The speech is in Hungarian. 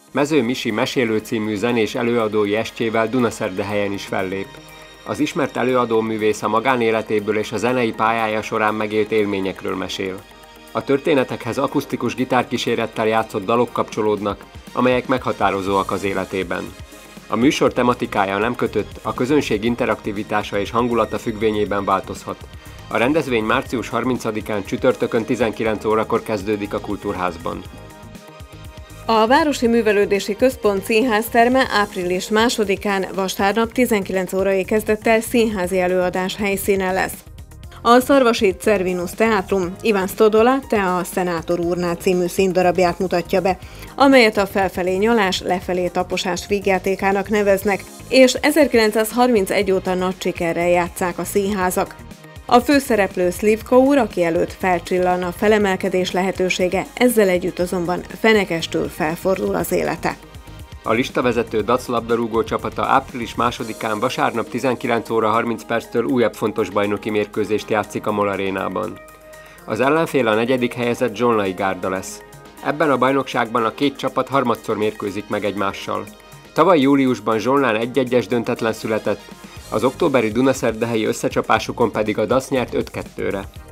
Mező Misi mesélő című zenés előadói estjével Dunaszerdahelyen is fellép. Az ismert előadóművész a magánéletéből és a zenei pályája során megélt élményekről mesél. A történetekhez akusztikus gitárkísérettel játszott dalok kapcsolódnak, amelyek meghatározóak az életében. A műsor tematikája nem kötött, a közönség interaktivitása és hangulata függvényében változhat. A rendezvény március 30-án csütörtökön 19 órakor kezdődik a Kultúrházban. A Városi Művelődési Központ színházterme április 2-án vasárnap 19 órai kezdettel színházi előadás helyszíne lesz. A Szarvasi Cervinus Teátrum Iván Stodola Te a Szenátor úrnál című színdarabját mutatja be, amelyet a felfelé nyalás, lefelé taposás vígjátékának neveznek, és 1931 óta nagy sikerrel játsszák a színházak. A főszereplő Slivka úr, aki előtt felcsillan a felemelkedés lehetősége, ezzel együtt azonban fenekestül felfordul az élete. A listavezető Dac labdarúgó csapata április 2-án vasárnap 19 óra 30 perctől újabb fontos bajnoki mérkőzést játszik a MOL arénában. Az ellenfél a 4. helyezett Zsolnai Gárda lesz. Ebben a bajnokságban a két csapat harmadszor mérkőzik meg egymással. Tavaly júliusban Zsolnán 1-1-es döntetlen született, az októberi Dunaszerdahelyi összecsapásukon pedig a Dac nyert 5-2-re.